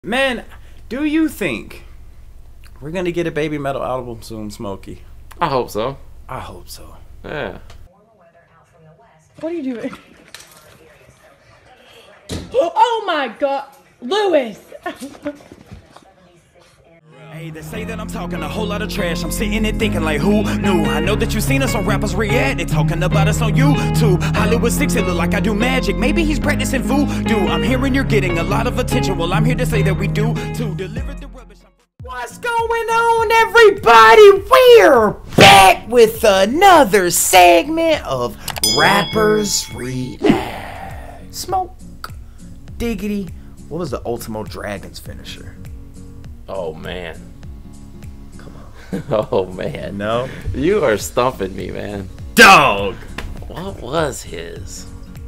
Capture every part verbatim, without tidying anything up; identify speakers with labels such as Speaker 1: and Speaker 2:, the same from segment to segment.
Speaker 1: Man, do you think we're gonna get a Baby Metal album soon, Smokey?
Speaker 2: I hope so.
Speaker 1: I hope so.
Speaker 2: Yeah.
Speaker 3: What are you doing? Oh my God, Lewis!
Speaker 1: Hey, they say that I'm talking a whole lot of trash. I'm sitting there thinking like, who knew? I know that you seen us on rappers react. They talking about us on YouTube. Hollywood six, it look like I do magic. Maybe he's practicing voodoo. I'm hearing you're getting a lot of attention. Well, I'm here to say that we do to deliver the rubbish. What's going on, everybody? We're back with another segment of Rappers React. Smoke, diggity. What was the Ultimo Dragon's finisher?
Speaker 2: Oh man.
Speaker 1: Come on.
Speaker 2: Oh man.
Speaker 1: No.
Speaker 2: You are stumping me, man.
Speaker 1: Dog.
Speaker 2: What was his?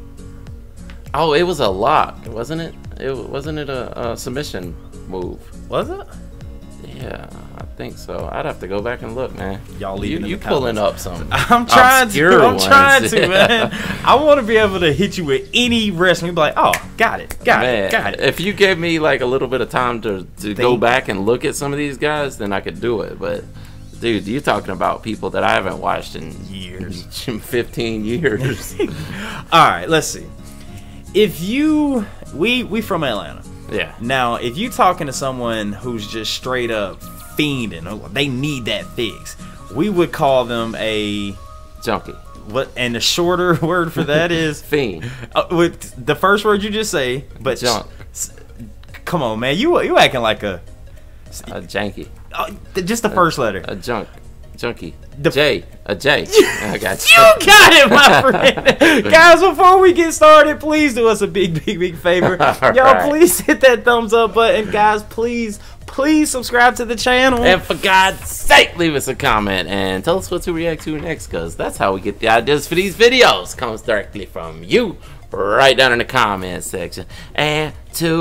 Speaker 2: Oh, it was a lock, wasn't it? It wasn't it a, a submission move?
Speaker 1: Was it?
Speaker 2: Yeah, I think so. I'd have to go back and look, man.
Speaker 1: Y'all
Speaker 2: You,
Speaker 1: leaving
Speaker 2: you
Speaker 1: in the
Speaker 2: pulling
Speaker 1: comments.
Speaker 2: up some
Speaker 1: I'm trying
Speaker 2: obscure
Speaker 1: to. I'm
Speaker 2: ones.
Speaker 1: trying to, man. I want to be able to hit you with any wrestling. You'd be like, oh, got it, got
Speaker 2: Man,
Speaker 1: it, got it.
Speaker 2: if you gave me like a little bit of time to, to go
Speaker 1: Think.
Speaker 2: back and look at some of these guys, then I could do it. But dude, you're talking about people that I haven't watched in
Speaker 1: Years.
Speaker 2: fifteen years.
Speaker 1: All right, let's see. If you, we we from Atlanta.
Speaker 2: Yeah.
Speaker 1: Now, if you talking to someone who's just straight up fiending, oh, they need that fix, we would call them a
Speaker 2: Junkie.
Speaker 1: what? And the shorter word for that is
Speaker 2: Fiend.
Speaker 1: uh, with the first word you just say, but
Speaker 2: Junk.
Speaker 1: s- come on, man, you you acting like a
Speaker 2: A janky.
Speaker 1: uh, just the first letter.
Speaker 2: A junk. Junkie.
Speaker 1: The-
Speaker 2: J. A J. I got you.
Speaker 1: You got it, my friend. Guys, before we get started, please do us a big, big, big favor.
Speaker 2: All
Speaker 1: Y'all,
Speaker 2: right.
Speaker 1: please hit that thumbs up button. Guys, please, please subscribe to the channel.
Speaker 2: And for God's sake, leave us a comment and tell us what to react to next, because that's how we get the ideas for these videos. Comes directly from you, right down in the comment section. And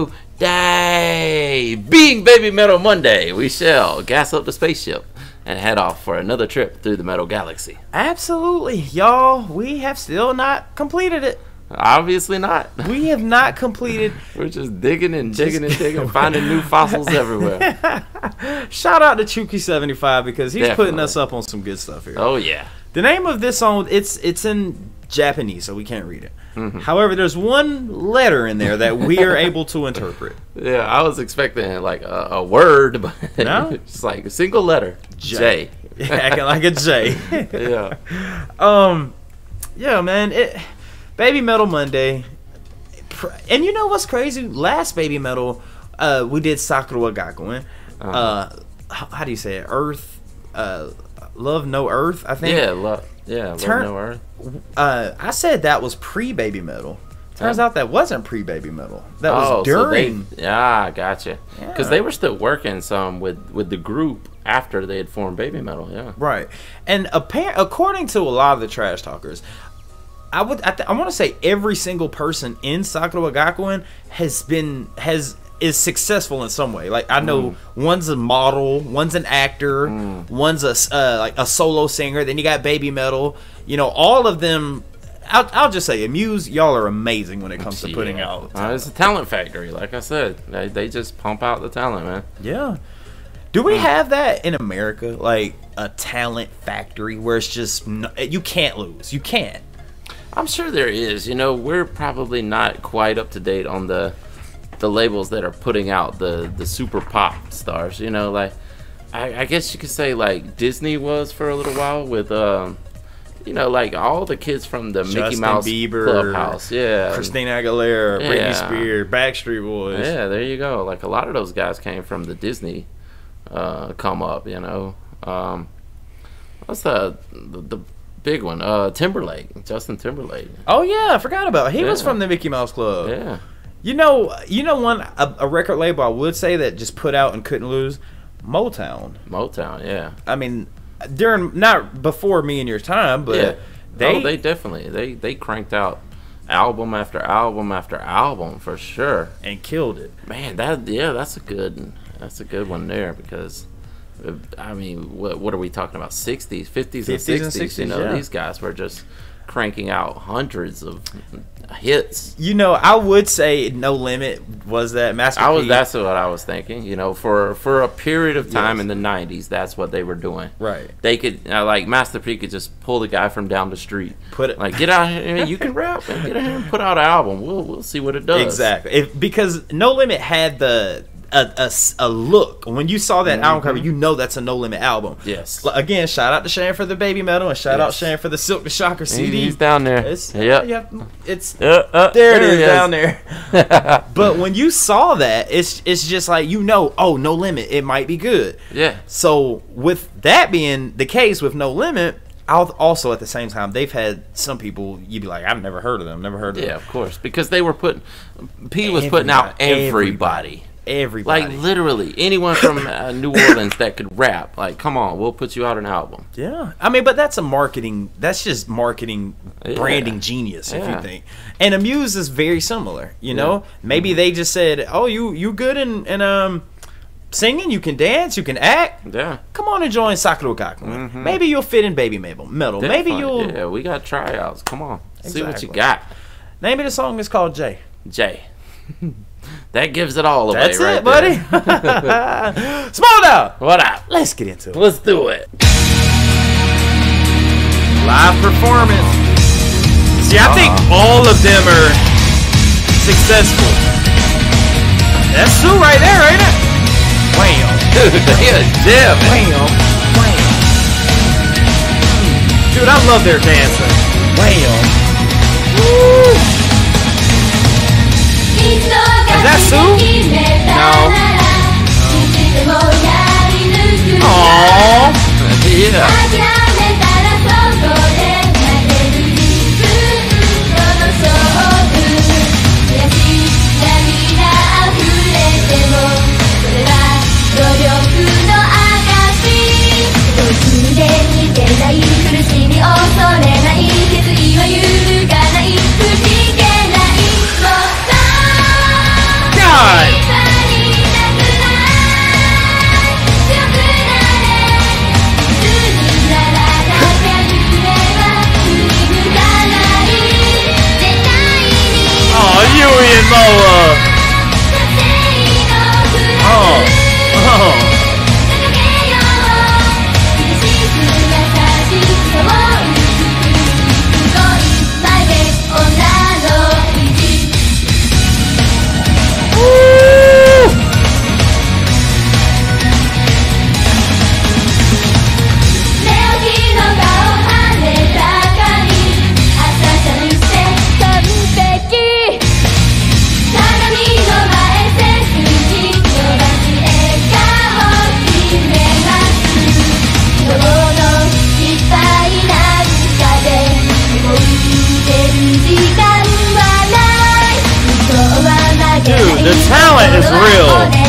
Speaker 2: today, being Baby Metal Monday, we shall gas up the spaceship and head off for another trip through the Metal Galaxy.
Speaker 1: Absolutely. Y'all, we have still not completed it.
Speaker 2: Obviously not.
Speaker 1: We have not completed.
Speaker 2: We're just digging and digging and digging, finding new fossils everywhere.
Speaker 1: Shout out to Chuki seventy-five because he's putting
Speaker 2: Definitely.
Speaker 1: us up on some good stuff here.
Speaker 2: Oh yeah.
Speaker 1: The name of this song, it's it's in Japanese, so we can't read it.
Speaker 2: Mm-hmm.
Speaker 1: However, there's one letter in there that we are able to interpret.
Speaker 2: Yeah, I was expecting like a, a word, but
Speaker 1: No?
Speaker 2: it's like a single letter. J.
Speaker 1: Acting like a J.
Speaker 2: Yeah.
Speaker 1: Um, yeah, man. It, Baby Metal Monday, and you know what's crazy? Last Baby Metal, uh, we did Sakura Gakuin.
Speaker 2: Uh-huh.
Speaker 1: Uh, how, how do you say it? Earth, uh, Love No Earth. I think.
Speaker 2: Yeah, love. Yeah, love
Speaker 1: Turn-
Speaker 2: no earth.
Speaker 1: Uh, I said that was pre Baby Metal. Turns
Speaker 2: Oh.
Speaker 1: out that wasn't pre Baby Metal. That was
Speaker 2: Oh,
Speaker 1: during.
Speaker 2: So they, yeah, gotcha. Because
Speaker 1: Yeah.
Speaker 2: they were still working some with with the group after they had formed Baby Metal. Yeah.
Speaker 1: Right, and appar- according to a lot of the trash talkers, I would I, th- I want to say every single person in Sakura Gakuin has been has is successful in some way. Like I know
Speaker 2: Mm.
Speaker 1: one's a model, one's an actor,
Speaker 2: Mm.
Speaker 1: one's a s- uh, like a solo singer. Then you got Baby Metal. You know, all of them. I'll, I'll just say, Muse, y'all are amazing when it comes to putting
Speaker 2: Yeah.
Speaker 1: out.
Speaker 2: Uh, it's a talent factory, like I said. They they just pump out the talent, man.
Speaker 1: Yeah. Do we have that in America? Like a talent factory where it's just no, you can't lose. You can't.
Speaker 2: I'm sure there is. You know, we're probably not quite up to date on the the labels that are putting out the the super pop stars. You know, like I, I guess you could say like Disney was for a little while with um, you know, like all the kids from the Mickey
Speaker 1: Justin
Speaker 2: Mouse
Speaker 1: Bieber,
Speaker 2: Clubhouse. Yeah,
Speaker 1: Christina Aguilera, Britney
Speaker 2: Yeah.
Speaker 1: Spears, Backstreet Boys.
Speaker 2: yeah. There you go. Like a lot of those guys came from the Disney uh, come up. You know, um, what's the the, the big one? Uh, Timberlake, Justin Timberlake.
Speaker 1: Oh yeah, I forgot about it. He was
Speaker 2: Yeah.
Speaker 1: from the Mickey Mouse Club.
Speaker 2: Yeah.
Speaker 1: You know, you know one a, a record label I would say that just put out and couldn't lose, Motown.
Speaker 2: Motown, yeah.
Speaker 1: I mean, during not before me and your time, but
Speaker 2: yeah.
Speaker 1: they,
Speaker 2: oh, they definitely they they cranked out album after album after album for sure.
Speaker 1: and killed it.
Speaker 2: Man, that yeah, that's a good that's a good one there because uh, I mean, what what are we talking about? sixties, fifties, and
Speaker 1: fifties and
Speaker 2: sixties. You
Speaker 1: sixties,
Speaker 2: know,
Speaker 1: yeah.
Speaker 2: these guys were just cranking out hundreds of hits.
Speaker 4: You know, I would say No Limit was that Master
Speaker 2: I was
Speaker 4: P.
Speaker 2: that's what I was thinking. You know, for for a period of time
Speaker 4: Yes.
Speaker 2: in the nineties, that's what they were doing.
Speaker 4: Right.
Speaker 2: They could uh, like Master P could just pull the guy from down the street.
Speaker 4: Put it
Speaker 2: like get out here. You can rap and get out here and put out an album. We'll we'll see what it does.
Speaker 4: Exactly. If, because No Limit had the a, a, a look. When you saw that
Speaker 2: Mm-hmm.
Speaker 4: album cover, you know that's a No Limit album.
Speaker 2: Yes.
Speaker 4: L- Again, shout out to Shane for the Baby Metal and shout out
Speaker 2: Yes.
Speaker 4: Shane for the Silk the Shocker C D.
Speaker 2: He's down there.
Speaker 4: It's,
Speaker 2: Yep.
Speaker 4: yeah, it's
Speaker 2: Uh, uh,
Speaker 4: there. It
Speaker 2: there
Speaker 4: is
Speaker 2: he is.
Speaker 4: down there. But when you saw that, it's it's just like you know, oh, No Limit, it might be good.
Speaker 2: Yeah.
Speaker 4: So with that being the case with No Limit, I'll also at the same time they've had some people you'd be like, I've never heard of them, never heard of
Speaker 2: Yeah,
Speaker 4: them.
Speaker 2: of course, because they were putting P was putting out
Speaker 4: Everybody.
Speaker 2: everybody.
Speaker 4: Everybody.
Speaker 2: Like literally anyone from uh, New Orleans that could rap. Like, come on, we'll put you out an album.
Speaker 4: Yeah, I mean, but that's a marketing. That's just marketing,
Speaker 2: Yeah.
Speaker 4: branding genius, if
Speaker 2: Yeah.
Speaker 4: you think. And Amuse is very similar. You know, maybe they just said, "Oh, you you good in, in um singing? You can dance, you can act.
Speaker 2: Yeah.
Speaker 4: Come on and join Sakura Gakuin. Maybe you'll fit in Baby Metal. Metal. Maybe
Speaker 2: Definitely.
Speaker 4: you'll
Speaker 2: Yeah, we got tryouts. Come on, see what you
Speaker 4: Exactly.
Speaker 2: got,
Speaker 4: name of the song is called Jay.
Speaker 2: Jay. That gives it all away.
Speaker 4: That's
Speaker 2: right
Speaker 4: it, buddy.
Speaker 2: there.
Speaker 4: Small down.
Speaker 2: What up?
Speaker 4: Let's get into it.
Speaker 2: Let's do it.
Speaker 4: Live performance. See, I think all of them are successful. That's Sue right there, ain't it? Wham.
Speaker 2: Dude, they are jamming.
Speaker 4: Wham. Wham. Dude, I love their dancing. Wham. Woo. Is that Sue? No. Aww.
Speaker 2: Yeah.
Speaker 4: Dude, the talent is real.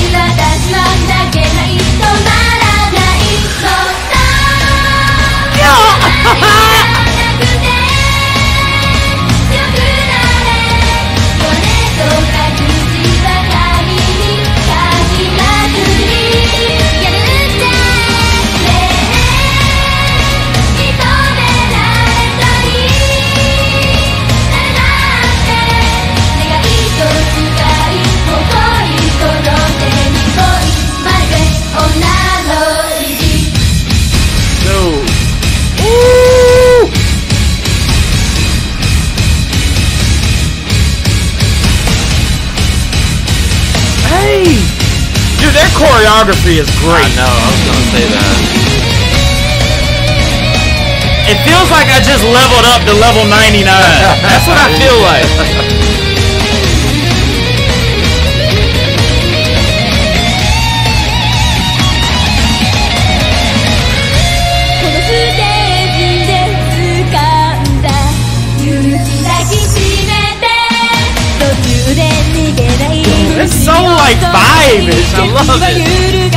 Speaker 4: Their choreography is great.
Speaker 2: I know, I was gonna say that.
Speaker 4: It feels like I just leveled up to level ninety-nine. That's what I feel like. It's so like vibe-ish. I love it.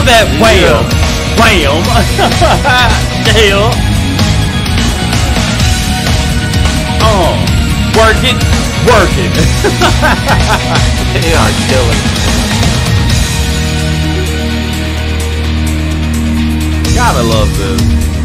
Speaker 4: that wham, wham, damn. Oh, work it, work it.
Speaker 2: They are killing.
Speaker 4: Gotta love this.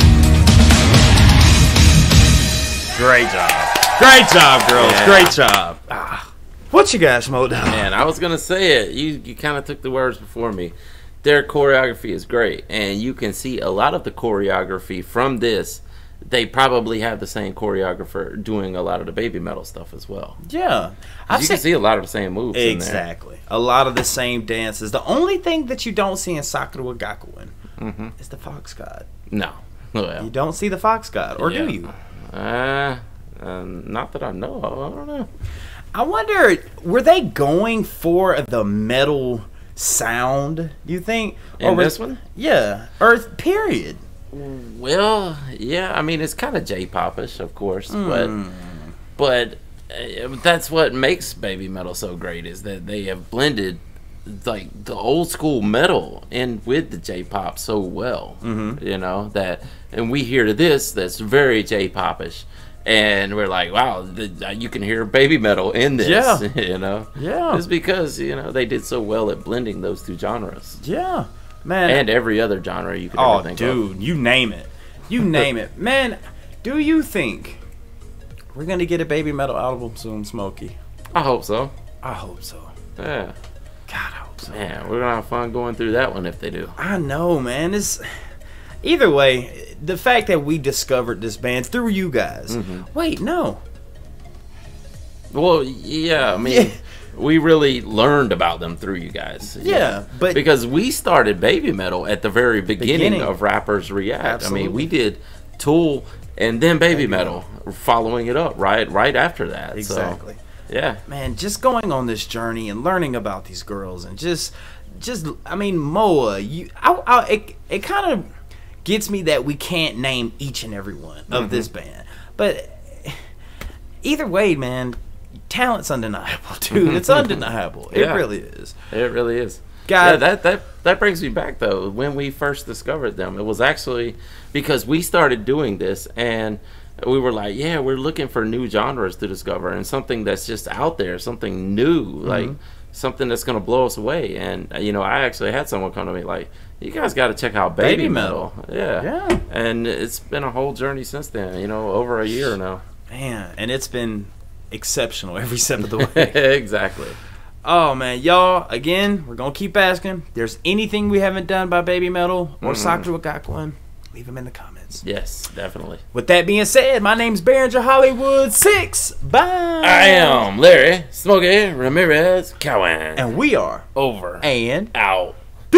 Speaker 4: Great job. Great job, girls.
Speaker 2: Yeah.
Speaker 4: Great job. Ah. What you got, Smoke Dog?
Speaker 2: Man, I was gonna say it. You you kind of took the words before me. Their choreography is great, and you can see a lot of the choreography from this. They probably have the same choreographer doing a lot of the baby metal stuff as well.
Speaker 4: Yeah. I've
Speaker 2: You
Speaker 4: seen,
Speaker 2: can see a lot of the same moves in there.
Speaker 4: exactly. A lot of the same dances. The only thing that you don't see in Sakura Gakuin
Speaker 2: Mm-hmm.
Speaker 4: is the Fox God.
Speaker 2: No. Well,
Speaker 4: You don't see the Fox God, or
Speaker 2: yeah.
Speaker 4: do you?
Speaker 2: Uh, uh, not that I know of. I don't know.
Speaker 4: I wonder, were they going for the metal sound, you think?
Speaker 2: In
Speaker 4: was-
Speaker 2: this one?
Speaker 4: Yeah. Or period.
Speaker 2: Well, yeah. I mean, it's kind of J-pop-ish, of course,
Speaker 4: Mm.
Speaker 2: but but uh, that's what makes baby metal so great is that they have blended like the old school metal in with the J-pop so well.
Speaker 4: Mhm.
Speaker 2: You know that, and we hear to this that's very J-pop-ish. And we're like, wow, the, you can hear baby metal in this.
Speaker 4: Yeah.
Speaker 2: You know?
Speaker 4: Yeah.
Speaker 2: It's because, you know, they did so well at blending those two genres.
Speaker 4: Yeah. Man.
Speaker 2: And every other genre you could
Speaker 4: oh,
Speaker 2: ever think
Speaker 4: dude,
Speaker 2: of.
Speaker 4: you name it. You name it. Man, do you think we're going to get a baby metal album soon, Smokey?
Speaker 2: I hope so.
Speaker 4: I hope so.
Speaker 2: Yeah.
Speaker 4: God, I hope so.
Speaker 2: Man, we're going to have fun going through that one if they do.
Speaker 4: I know, man. It's either way, the fact that we discovered this band through you guys.
Speaker 2: Mhm.
Speaker 4: Wait, no.
Speaker 2: Well, yeah, I mean,
Speaker 4: Yeah.
Speaker 2: we really learned about them through you guys.
Speaker 4: Yeah, but
Speaker 2: because we started baby metal at the very beginning,
Speaker 4: Beginning.
Speaker 2: of Rappers React. I
Speaker 4: Absolutely.
Speaker 2: mean, we did Tool and then baby,
Speaker 4: Baby
Speaker 2: metal, following it up right right after that.
Speaker 4: exactly.
Speaker 2: So, yeah.
Speaker 4: Man, just going on this journey and learning about these girls and just just I mean, Moa, you I, I it, it kind of gets me that we can't name each and every one of
Speaker 2: Mhm.
Speaker 4: this band. But either way, man, talent's undeniable, dude. It's undeniable. It
Speaker 2: Yeah.
Speaker 4: really is.
Speaker 2: It really is.
Speaker 4: God-
Speaker 2: yeah, that, that that brings me back though. When we first discovered them, it was actually because we started doing this and we were like, yeah, we're looking for new genres to discover and something that's just out there, something new, like something that's gonna blow us away. And uh, you know, I actually had someone come to me like, you guys got to check out baby,
Speaker 4: Baby
Speaker 2: metal. Yeah,
Speaker 4: Yeah.
Speaker 2: And it's been a whole journey since then. You know, over a year now.
Speaker 4: Man, and it's been exceptional every step of the way.
Speaker 2: Exactly.
Speaker 4: Oh man, y'all! Again, we're gonna keep asking. If there's anything we haven't done by Baby Metal or
Speaker 2: Mhm.
Speaker 4: Sakura Gakuin, leave them in the comments.
Speaker 2: Yes, definitely.
Speaker 4: With that being said, my name's Behringer Hollywood Six. Bye.
Speaker 2: I am Larry Smokey Ramirez Cowan.
Speaker 4: and we are
Speaker 2: Over
Speaker 4: and
Speaker 2: out.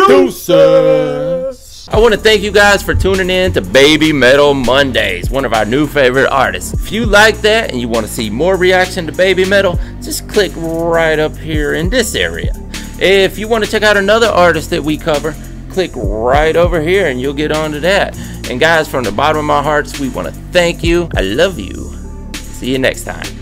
Speaker 4: Deuces.
Speaker 2: I want to thank you guys for tuning in to Baby Metal Mondays, one of our new favorite artists. If you like that and you want to see more reaction to Baby Metal, just click right up here in this area. If you want to check out another artist that we cover, click right over here and you'll get on to that. And guys, from the bottom of my hearts, we want to thank you. I love you. See you next time.